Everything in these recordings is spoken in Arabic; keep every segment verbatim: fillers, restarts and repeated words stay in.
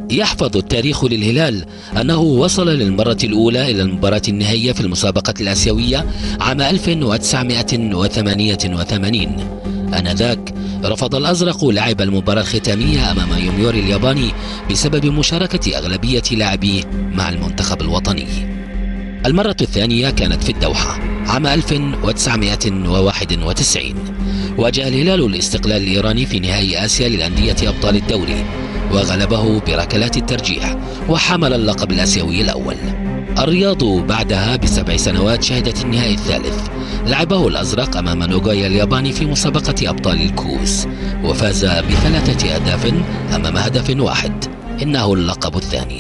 يحفظ التاريخ للهلال أنه وصل للمرة الأولى إلى المباراة النهائية في المسابقة الآسيوية عام ألف وتسعمائة وثمانية وثمانين. آنذاك رفض الأزرق لعب المباراة الختامية أمام يوميوري الياباني بسبب مشاركة أغلبية لاعبيه مع المنتخب الوطني. المرة الثانية كانت في الدوحة عام ألف وتسعمائة وواحد وتسعين. واجه الهلال الاستقلال الإيراني في نهائي آسيا للأندية أبطال الدوري وغلبه بركلات الترجيح وحمل اللقب الآسيوي الأول. الرياض بعدها بسبع سنوات شهدت النهائي الثالث، لعبه الأزرق أمام نوغويا الياباني في مسابقة أبطال الكؤوس وفاز بثلاثة أهداف أمام هدف واحد، إنه اللقب الثاني.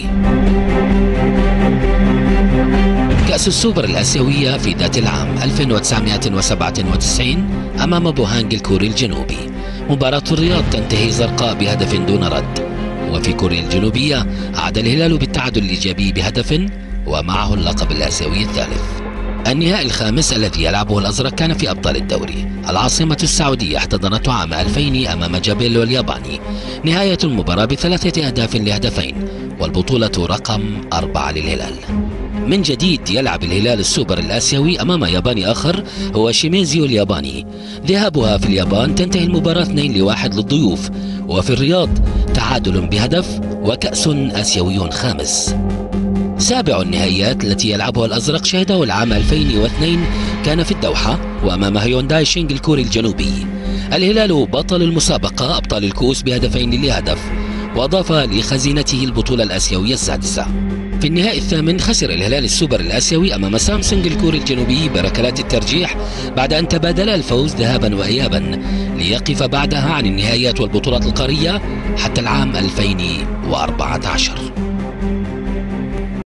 كأس السوبر الآسيوية في ذات العام ألف وتسعمائة وسبعة وتسعين أمام بوهانج الكوري الجنوبي. مباراة الرياض تنتهي زرقاء بهدف دون رد، وفي كوريا الجنوبية عاد الهلال بالتعادل الإيجابي بهدف ومعه اللقب الآسيوي الثالث. النهائي الخامس الذي يلعبه الأزرق كان في أبطال الدوري. العاصمة السعودية احتضنته عام ألفين أمام جابيلو الياباني. نهاية المباراة بثلاثة أهداف لهدفين، والبطولة رقم أربعة للهلال. من جديد يلعب الهلال السوبر الآسيوي أمام ياباني آخر هو شيميزيو الياباني. ذهابها في اليابان تنتهي المباراة اثنين لواحد للضيوف، وفي الرياض تعادل بهدف وكأس آسيوي خامس. سابع النهائيات التي يلعبها الأزرق شهده العام ألفين واثنين كان في الدوحة وأمام هيونداي شينغ الكوري الجنوبي. الهلال بطل المسابقة أبطال الكؤوس بهدفين لهدف، وأضاف لخزينته البطولة الآسيوية السادسة. في النهائي الثامن خسر الهلال السوبر الآسيوي أمام سامسونج الكوري الجنوبي بركلات الترجيح بعد أن تبادل الفوز ذهابا وإيابا، ليقف بعدها عن النهائيات والبطولات القارية حتى العام ألفين وأربعة عشر.